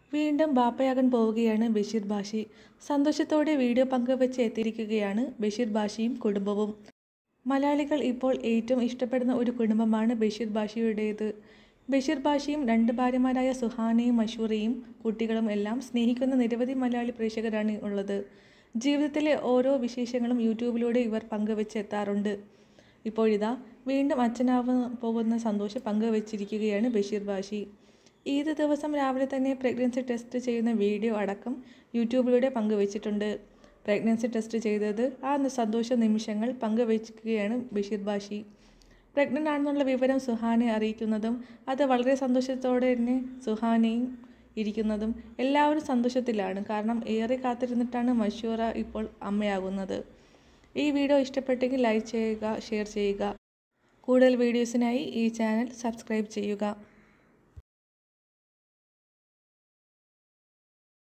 വീണ്ടും ബാപ്പയാകാൻ പോവുകയാണ് ബഷീർ ബാഷി. സന്തോഷത്തോടെ വീഡിയോ പങ്കുവെച്ച് എത്തിയിരിക്കുകയാണ് ബഷീർ ബാഷിയും കുടുംബവും. മലയാളികൾ ഇപ്പോൾ ഏറ്റവും ഇഷ്ടപ്പെടുന്ന ഒരു കുടുംബമാണ് ബഷീർ ബാഷിയുടേത്. ബഷീർ ബാഷിയും 2 ഭാര്യമാരായ സുഹാനയും മഷൂറയും കുട്ടികളും എല്ലാം സ്നേഹിക്കുന്ന നിരവധി മലയാളി പ്രേക്ഷകരാണ് ഉള്ളത്. ജീവിതത്തിലെ ഓരോ വിശേഷങ്ങളും യൂട്യൂബിലൂടെ ഇവർ പങ്കുവെച്ച് എത്താറുണ്ട്. ഇപ്പോഴിതാ വീണ്ടും അച്ഛനാവാൻ പോകുന്ന സന്തോഷം പങ്കുവെച്ചിരിക്കുകയാണ് ബഷീർ ബാഷി. ഈദ് ദിവസം രാവിലെ തന്നെ പ്രഗ്നൻസി ടെസ്റ്റ് ചെയ്യുന്ന വീഡിയോ അടക്കം യൂട്യൂബിലൂടെ പങ്കുവച്ചിട്ടുണ്ട്. പ്രഗ്നൻസി ടെസ്റ്റ് ചെയ്തത് ആ സന്തോഷ നിമിഷങ്ങൾ പങ്കുവയ്ക്കുകയാണ് ബഷീർ ബാഷി. പ്രഗ്നൻ്റ് ആണെന്നുള്ള വിവരം സുഹാനെ അറിയിക്കുന്നതും അത് വളരെ സന്തോഷത്തോടെ തന്നെ സുഹാനയും ഇരിക്കുന്നതും എല്ലാവരും സന്തോഷത്തിലാണ്. കാരണം ഏറെ കാത്തിരുന്നിട്ടാണ് മഷൂറ ഇപ്പോൾ അമ്മയാകുന്നത്. ഈ വീഡിയോ ഇഷ്ടപ്പെട്ടെങ്കിൽ ലൈക്ക് ചെയ്യുക, ഷെയർ ചെയ്യുക. കൂടുതൽ വീഡിയോസിനായി ഈ ചാനൽ സബ്സ്ക്രൈബ് ചെയ്യുക.